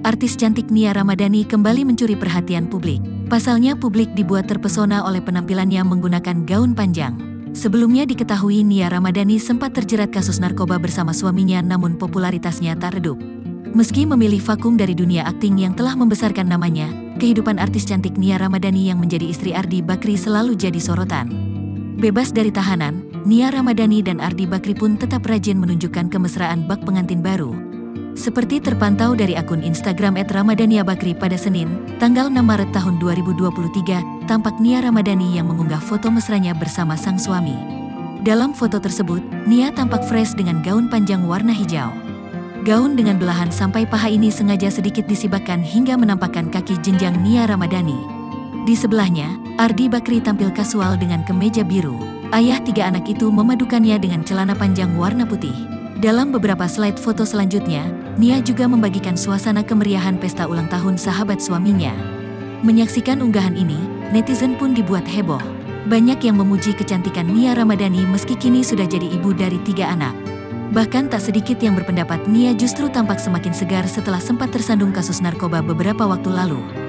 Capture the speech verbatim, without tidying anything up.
artis cantik Nia Ramadhani kembali mencuri perhatian publik. Pasalnya publik dibuat terpesona oleh penampilannya menggunakan gaun panjang. Sebelumnya diketahui Nia Ramadhani sempat terjerat kasus narkoba bersama suaminya, namun popularitasnya tak redup. Meski memilih vakum dari dunia akting yang telah membesarkan namanya, kehidupan artis cantik Nia Ramadhani yang menjadi istri Ardi Bakri selalu jadi sorotan. Bebas dari tahanan, Nia Ramadhani dan Ardi Bakri pun tetap rajin menunjukkan kemesraan bak pengantin baru. Seperti terpantau dari akun Instagram et ramadhania bakri pada Senin, tanggal enam Maret tahun dua ribu dua puluh tiga, tampak Nia Ramadhani yang mengunggah foto mesranya bersama sang suami. Dalam foto tersebut, Nia tampak fresh dengan gaun panjang warna hijau. Gaun dengan belahan sampai paha ini sengaja sedikit disibakkan hingga menampakkan kaki jenjang Nia Ramadhani. Di sebelahnya, Ardi Bakri tampil kasual dengan kemeja biru. Ayah tiga anak itu memadukannya dengan celana panjang warna putih. Dalam beberapa slide foto selanjutnya, Nia juga membagikan suasana kemeriahan pesta ulang tahun sahabat suaminya. Menyaksikan unggahan ini, netizen pun dibuat heboh. Banyak yang memuji kecantikan Nia Ramadhani meski kini sudah jadi ibu dari tiga anak. Bahkan tak sedikit yang berpendapat Nia justru tampak semakin segar setelah sempat tersandung kasus narkoba beberapa waktu lalu.